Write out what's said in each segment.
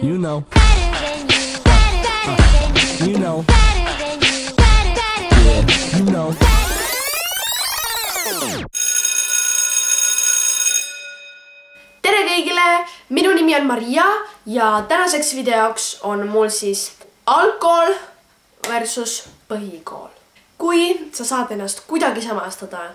You know. You know. Yeah, you know. Tere kõigile! Minu nimi on Maria ja tänaseks videoks on mul siis algkool versus põhikool. Kui sa saad ennast kuidagi samastada,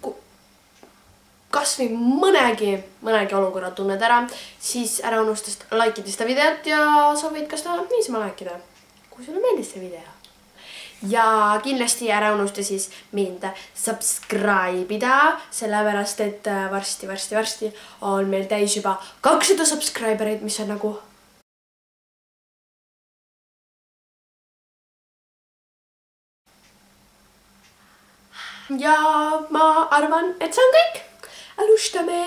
kas või mõnegi olukorra tunned ära, siis ära unusta likeida seda videot ja sa võid ka seda niisama likeida, kui sulle meeldis see video. Ja kindlasti ära unusta siis mind subscribe ida, sellepärast et varsti on meil täis juba 200 subscribereid, mis on nagu ja ma arvan, et see on kõik. Alustame!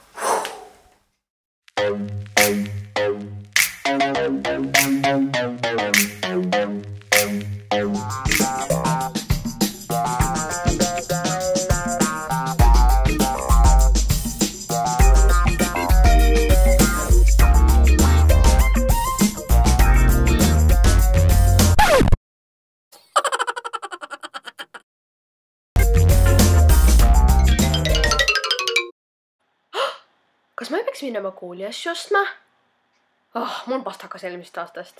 Kas ma ei peaks minema kooli asju ostma? Mul on pastakas eelmisest aastast.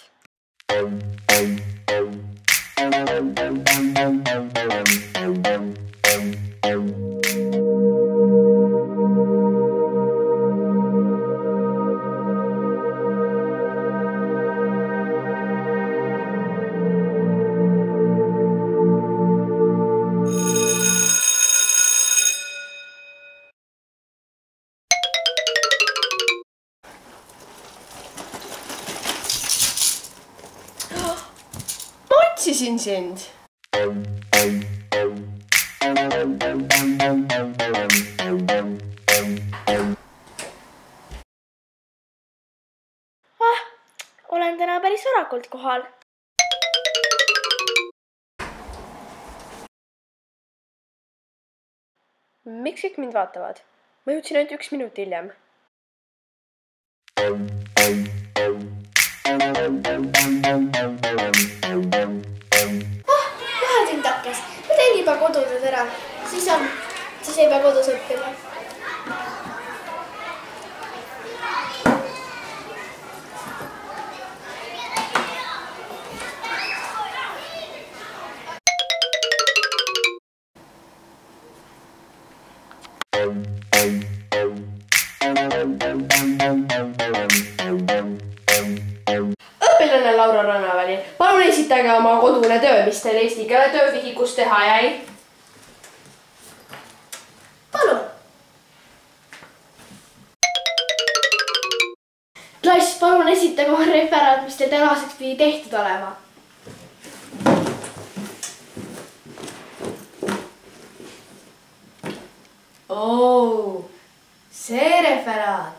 Otsisin sind. Olen täna päris varakult kohal. Miks kõik mind vaatavad? Ma jõudsin ainult 1 minut hiljem. Vahetin takkes. Ma teen juba kodutööd ära. Siis ei pea kodus õppima. Õpilane Laura Rannaväli, palun esitage oma kodune töö, mis teil eesti keele töövihikus teha jäi. Palun. Klass, palun esitage oma referaat, mis teil tänaseks pidi tehtud olema. See referaat.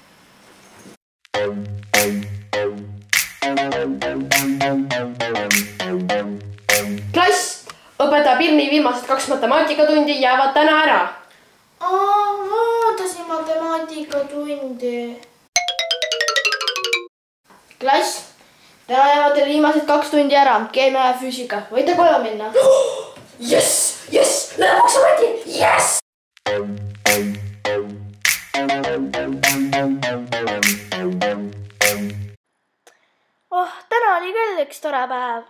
Klass, õpetaja Pirni viimased 2 matemaatikatundi jäävad täna ära. Vaatasin matemaatikatundi. Klass, täna jäävad teil viimased 2 tundi ära. Keemia ja füüsika. Võite koju minna. Yes! Lõpuks ometi! Yes! Täna oli küll üks tore päev.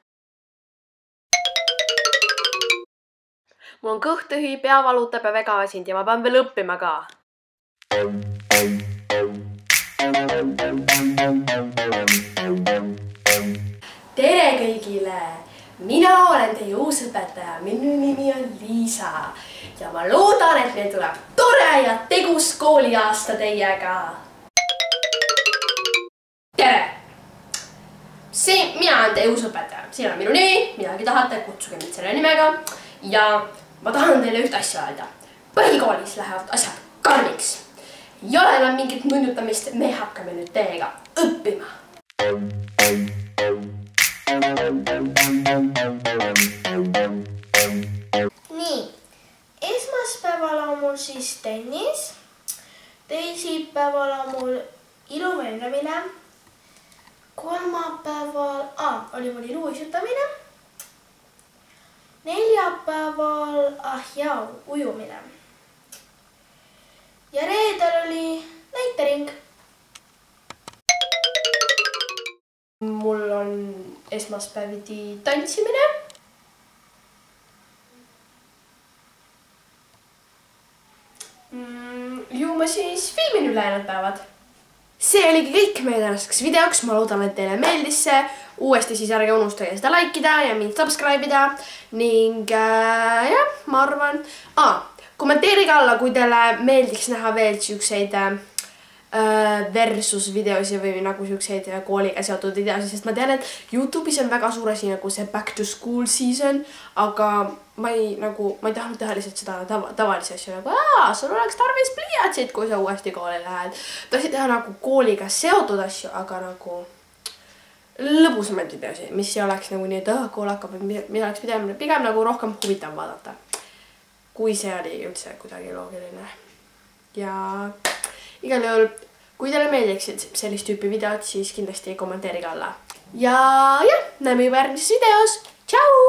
Mul on kõht tühi, pea valutab ja väga väsinud ja ma pean veel õppima ka. Tere kõigile! Mina olen teie uus õpetaja. Minu nimi on Liisa ja ma loodan, et meil tuleb tore ja tegus kooliaasta teiega. Tere! Mina olen teie uus õpetaja. Siin on minu nimi, midagi tahate, kutsuge mind selle nimega. Ja ma tahan teile üht asja öelda. Põhikoolis lähevad asjad karmiks. Ei ole enam mingit nunnutamist, me hakkame nüüd teiega õppima. Nii, esmaspäeval on mul siis tennis, teisipäeval on mul iluvendamine, kolmapäeval oli mul luuisutamine. Neljapäeval ujumine. Ja reedel oli näitering. Mul on esmaspäeviti tantsimine. Ju ma siis filmin ülejäänud päevad. See oligi kõik meie tänaseks videoks. Ma loodan, et teile meeldis see. Uuesti siis ärge unustage seda likeida ja mind subscribe ida. Ning jah, ma arvan. Kommenteerige alla, kui teile meeldiks näha veel siukseid versus videosi või nagu siukseid kooliga seotud videosi, sest ma tean, et YouTube'is on väga suur asi nagu see back to school season, aga ma ei tahtnud teha lihtsalt seda tavalisi asju nagu sul oleks tarvis pliiatsid, kui sa uuesti kooli lähed. Tahtsin teha nagu kooliga seotud asju, aga nagu lõbusamaid videosi, mis ei oleks nagu nii, et kool hakkab, mida oleks pigem nagu rohkem huvitav vaadata, kui see oli üldse kuidagi loogiline. Ja igal juhul, kui teile meeldiksid sellist tüüpi videod, siis kindlasti kommenteerige alla. Ja jah, näeme juba järgmises videos. Tšau!